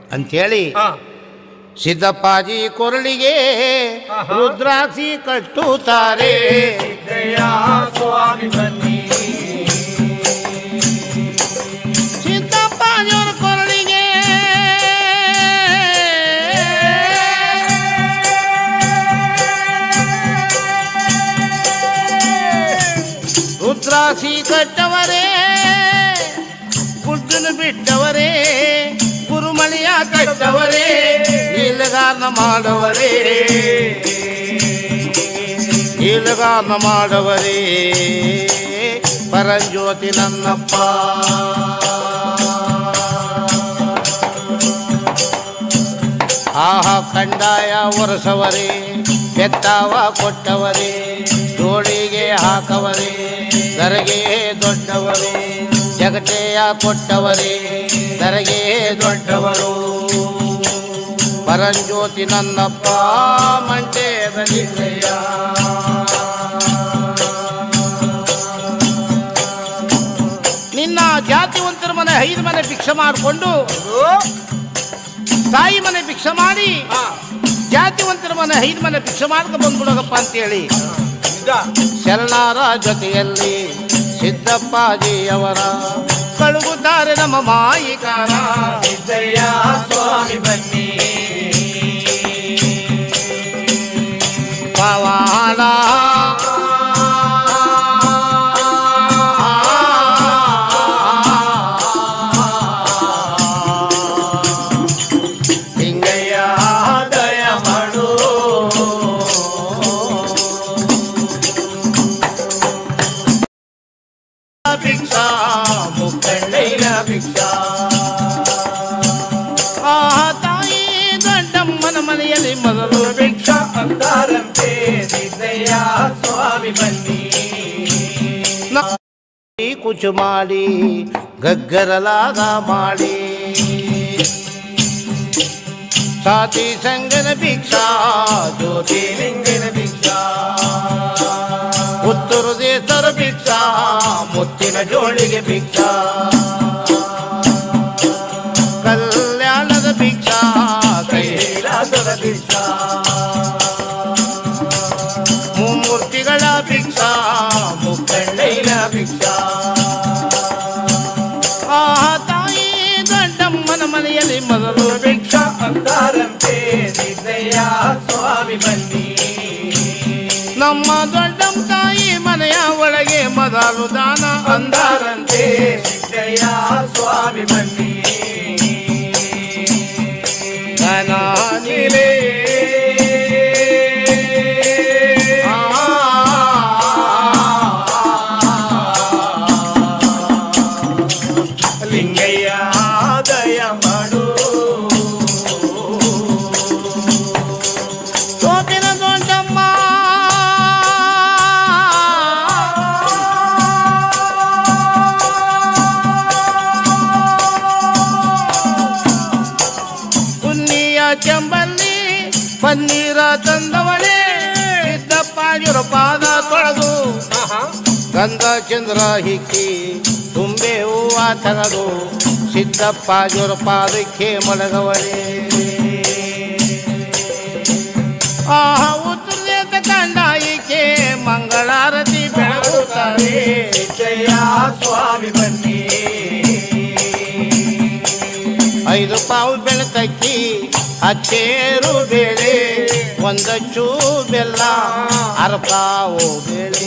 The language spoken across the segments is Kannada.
ಅಂಥೇಳಿ ಸಿದ್ದಪ್ಪಾಜಿ ಕೊರಳಿಗೆ ರುದ್ರಾಕ್ಷಿ ಕಟ್ಟುತ್ತಾರೆ. ಸ್ವಾಮಿ ಬನ್ನಿ ಸಿದ್ದಪ್ಪಾಜಿಯವರ ಕೊರಳಿಗೆ ರುದ್ರಾಕ್ಷಿ ಕಟ್ಟವರೇ, ಗುಡ್ಡನ್ನು ಬಿಟ್ಟವರೇ, ಗುರುಮಳಿಯ ಕಟ್ಟವರೇ, ನೀಲಗಾರನ ಮಾಡವರೇ, ನೀಲಗಾರನ ಮಾಡವರೇ, ಪರಂಜ್ಯೋತಿ ನನ್ನಪ್ಪ. ಆಹಾ ಕಂಡಾಯ ಒರೆಸವರೇ, ಬೆತ್ತಾವ ಕೊಟ್ಟವರೇ, ಜೋಳಿಗೆ ಹಾಕವರೇ, ದರಗೆ ದೊಡ್ಡವರೇ, ಜಗತೆಯ ಕೊಟ್ಟವರೇ, ದರಗೆ ದೊಡ್ಡವರು, ಪರಂಜ್ಯೋತಿ ನನ್ನಪ್ಪ ಮಂಟೇದಲ್ಲಿದ್ದಯ್ಯ. ನಿನ್ನ ಜಾತಿವಂತರ ಮನೆ 5 ಮನೆ ಭಿಕ್ಷೆ ಮಾಡಿಕೊಂಡು ತಾಯಿ ಮನೆ ಭಿಕ್ಷೆ ಮಾಡಿ ಜಾತಿವಂತರ ಮನೆ 5 ಮನೆ ಭಿಕ್ಷೆ ಮಾಡ್ಕೊಂಡು ಬಂದ್ಬಿಡೋಗಪ್ಪ ಅಂತೇಳಿ ಶರಣರ ಜೊತೆಯಲ್ಲಿ ಸಿದ್ದಪ್ಪಾಜಿಯವರ ಕಳುಗುತ್ತಾರೆ ನಮ್ಮ ಮಾಯಿಕಾರ. ಸಿದ್ದಯ್ಯ ಸ್ವಾಮಿ ಬನ್ನಿ ಪವಾಡ ಲಿಂಗಯ್ಯ ದಯ ಮಾಡು ಭಿಕ್ಷಾ ಮುಕ್ಕಣ್ಣಯ್ಯನ ಭಿಕ್ಷಾ. ತಾಯಿ ದೊಡ್ಡಮ್ಮನ ಮನೆಯಲ್ಲಿ ಮೊದಲು ಭಿಕ್ಷಾ ಅಂತಾರಂತೆ ಸಿದ್ದಯ್ಯ ಸ್ವಾಮಿ ಬನ್ನಿ ಕುಚು ಮಾಡಿ ಗಗ್ಗರಲಾಗ ಮಾಡಿ ಸಾತಿ ಸಂಗನ ಭಿಕ್ಷಾ ಜ್ಯೋತಿ ಲಿಂಗನ ಭಿಕ್ಷಾ. ಉತ್ತರ ದೇಶರ ಭಿಕ್ಷಾ ಮುತ್ತಿನ ಜೋಳಿಗೆ ಭಿಕ್ಷಾ. ಕಲ್ಯಾಣದ ಭಿಕ್ಷಾ ಕೈಲಾಸದ ಭಿಕ್ಷಾ. ಮುಮ್ಮೂರ್ತಿಗಳ ಭಿಕ್ಷಾ ಮುಕ್ಕಣ್ಣಯ್ಯನ ಭಿಕ್ಷಾ. ತಾಯಿ ದೊಡ್ಡಮ್ಮನ ಮನೆಯಲ್ಲಿ ಮೊದಲು ಭಿಕ್ಷಾ ಅಂತಾರಂತೆ ಸಿದ್ದಯ್ಯ ಸ್ವಾಮಿ ಬನ್ನಿ ನಮ್ಮ ದೊಡ್ಡಮ್ಮ ತಾಯಿ ಮನೆಯ ಒಳಗೆ ಮೊದಲು ದಾನ ಅಂದಾರಂತೆ ಸಿದ್ದಯ್ಯ ಸ್ವಾಮಿ ಬನ್ನಿ ಧನಾನಿಲೇ ಲಿಂಗಯ್ಯ ದಯ ಮಾಡು ಸೋಪಿನ ದೊಡ್ಡಮ್ಮ ಪುಣ್ಯ ಚೆಂಬಲ್ಲಿ ಪನ್ನೀರ ತಂದವಳೆ ಸಿದ್ದಪ್ಪಾಜಿಯವರ ಪಾದ ತೊಳೆದು ಗಂಧ ಚಂದ್ರ ಹಿಕ್ಕಿ ತುಂಬೆ ಹೂವ ತಗದು ಸಿದ್ದಪ್ಪಾಜಿಯವರ ಪಾದಕ್ಕೆ ಮಲಗವಳೆ. ಉತ್ತರದ ಕಂಡಾಯಿಕೆ ಮಂಗಳಾರತಿ ಬೆಳಗುತ್ತಾರೆ ಸಿದ್ದಯ್ಯ ಸ್ವಾಮಿ ಬನ್ನಿ 5 ಪಾವು ಬೆಳಕಕ್ಕಿ ಅಚ್ಚೇರು ಬೇಳೆ ಒಂದಚ್ಚು ಬೆಲ್ಲ ಅರ್ಪಾವು ಬೇಳೆ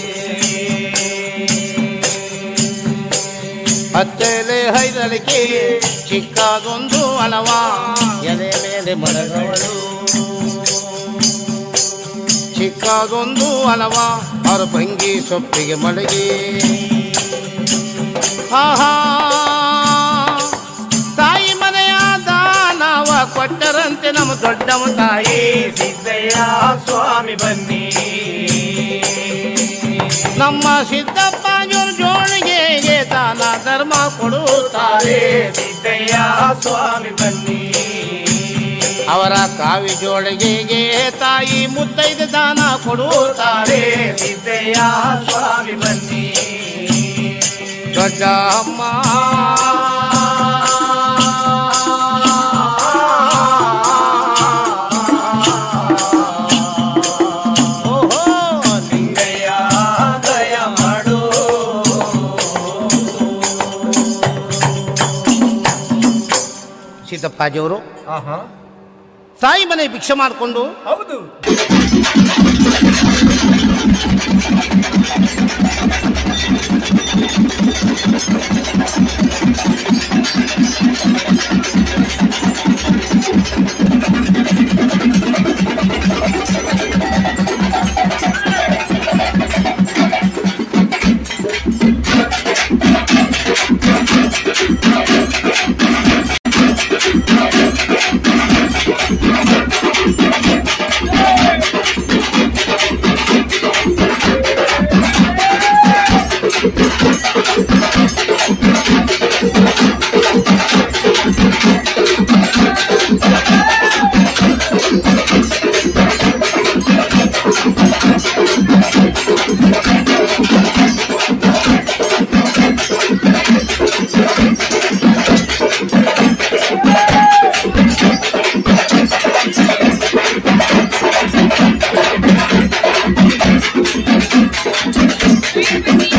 ಹತ್ತೆಲೆ 5 ಅಡಿಕೆ ಚಿಕ್ಕದೊಂದು ಹಣವ ಎಲೆ ಮೇಲೆ ಮಲಗವಳು ಚಿಕ್ಕದೊಂದು ಹಣವ ಅವರ ಭಂಗಿ ಸೊಪ್ಪಿಗೆ ಮಲಗಿ ತಾಯಿ ಮನೆಯ ದಾನವ ಕೊಟ್ಟರಂತೆ ನಮ್ಮ ದೊಡ್ಡಮ್ಮ ತಾಯಿ ಸಿದ್ದಯ್ಯ ಸ್ವಾಮಿ ಬನ್ನಿ ನಮ್ಮ ಸಿದ್ದಪ್ಪಾಜಿಯವರ ಜೋಳಿಗೆಗೆ ದಾನ ಧರ್ಮ ಕೊಡುತ್ತಾರೆ ಸಿದ್ದಯ್ಯ ಸ್ವಾಮಿ ಬನ್ನಿ ಅವರ ಕಾವಿ ಜೋಳಿಗೆಗೆ ತಾಯಿ ಮುತ್ತೈದೆ ದಾನ ಕೊಡುತ್ತಾರೆ ಸಿದ್ದಯ್ಯ ಸ್ವಾಮಿ ಬನ್ನಿ ದೊಡ್ಡ ಅಮ್ಮ ಸೀತಪ್ಪಾಜಿಯವರು ಆಹಾ ತಾಯಿ ಮನೆ ಭಿಕ್ಷೆ ಮಾಡಿಕೊಂಡು ಹೌದು Thank you.